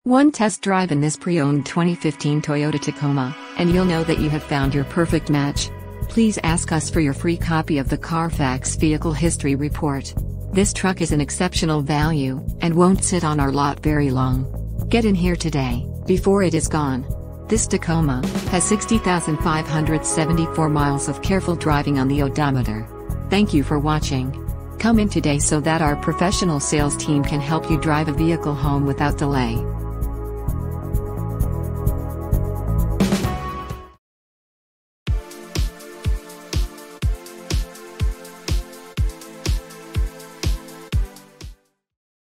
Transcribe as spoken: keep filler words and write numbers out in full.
One test drive in this pre-owned twenty fifteen Toyota Tacoma, and you'll know that you have found your perfect match. Please ask us for your free copy of the Carfax Vehicle History Report. This truck is an exceptional value, and won't sit on our lot very long. Get in here today, before it is gone. This Tacoma has sixty thousand five hundred seventy-four miles of careful driving on the odometer. Thank you for watching. Come in today so that our professional sales team can help you drive a vehicle home without delay.